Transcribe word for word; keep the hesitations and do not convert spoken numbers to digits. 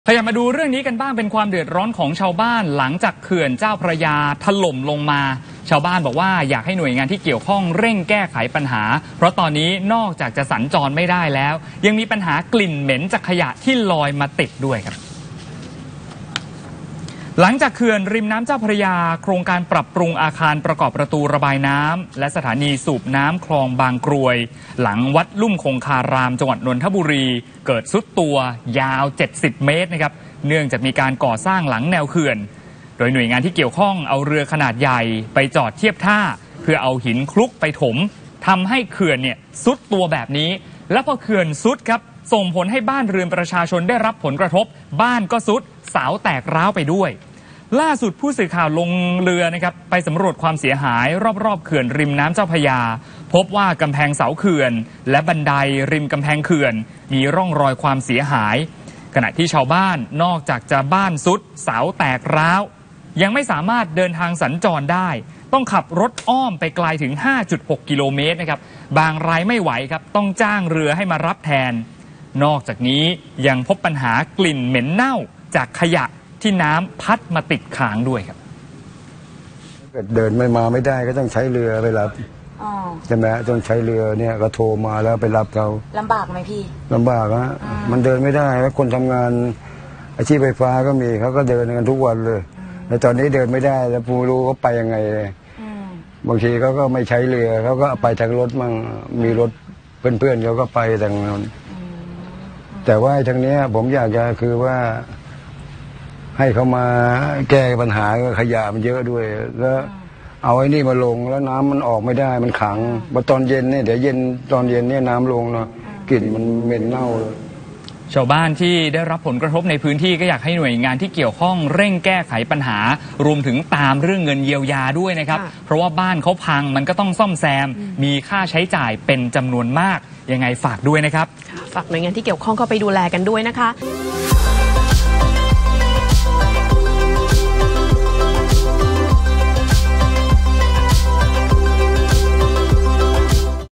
ขยับมาดูเรื่องนี้กันบ้างเป็นความเดือดร้อนของชาวบ้านหลังจากเขื่อนเจ้าพระยาถล่มลงมาชาวบ้านบอกว่าอยากให้หน่วยงานที่เกี่ยวข้องเร่งแก้ไขปัญหาเพราะตอนนี้นอกจากจะสัญจรไม่ได้แล้วยังมีปัญหากลิ่นเหม็นจากขยะที่ลอยมาติดด้วยครับหลังจากเขื่อนริมน้ำเจ้าพระยาโครงการปรับปรุงอาคารประกอบประตูระบายน้ำและสถานีสูบน้ำคลองบางกรวยหลังวัดลุ่มคงคารามจังหวัดนนทบุรีเกิดทรุดตัวยาวเจ็ดสิบเมตรนะครับเนื่องจากมีการก่อสร้างหลังแนวเขื่อนโดยหน่วยงานที่เกี่ยวข้องเอาเรือขนาดใหญ่ไปจอดเทียบท่าเพื่อเอาหินคลุกไปถมทำให้เขื่อนเนี่ยทรุดตัวแบบนี้และพอเขื่อนทรุดครับส่งผลให้บ้านเรือนประชาชนได้รับผลกระทบบ้านก็ทรุดเสาแตกร้าวไปด้วยล่าสุดผู้สื่อข่าวลงเรือนะครับไปสำรวจความเสียหายรอบๆเขื่อนริมน้ำเจ้าพระยาพบว่ากำแพงเสาเขื่อนและบันไดริมกำแพงเขื่อนมีร่องรอยความเสียหายขณะที่ชาวบ้านนอกจากจะบ้านซุดเสาแตกร้าวยังไม่สามารถเดินทางสัญจรได้ต้องขับรถอ้อมไปไกลถึง ห้าจุดหก กิโลเมตรนะครับบางรายไม่ไหวครับต้องจ้างเรือให้มารับแทนนอกจากนี้ยังพบปัญหากลิ่นเหม็นเน่าจากขยะที่น้ำพัดมาติดค้างด้วยครับเกิดเดินไม่มาไม่ได้ก็ต้องใช้เรือไปรับใช่ไหมต้องใช้เรือเนี่ยก็โทรมาแล้วไปรับเขาลำบากไหมพี่ลำบากนะมันเดินไม่ได้แล้วคนทำงานอาชีพไฟฟ้าก็มีเขาก็เดินกันทุกวันเลยแต่ตอนนี้เดินไม่ได้แล้วผู้รู้เขาไปยังไงเลยบางทีเขาก็ไม่ใช้เรือเขาก็ไปทางรถมั่งมีรถเพื่อนๆเขาก็ไปทางนั้นแต่ว่าทางนี้ผมอยากจะคือว่าให้เขามาแก้ปัญหาขยะมันเยอะด้วยแล้วเอาไอ้นี่มาลงแล้วน้ำมันออกไม่ได้มันขังพอตอนเย็นเนี่ยเดี๋ยวเย็นตอนเย็นเนี่ยน้ำลงเนาะกลิ่นมันเหม็นเน่าเลยชาวบ้านที่ได้รับผลกระทบในพื้นที่ก็อยากให้หน่วยงานที่เกี่ยวข้องเร่งแก้ไขปัญหารวมถึงตามเรื่องเงินเยียวยาด้วยนะครับเพราะว่าบ้านเขาพังมันก็ต้องซ่อมแซมมีค่าใช้จ่ายเป็นจำนวนมากยังไงฝากด้วยนะครับฝากหน่วยงานที่เกี่ยวข้องเข้าไปดูแลกันด้วยนะคะ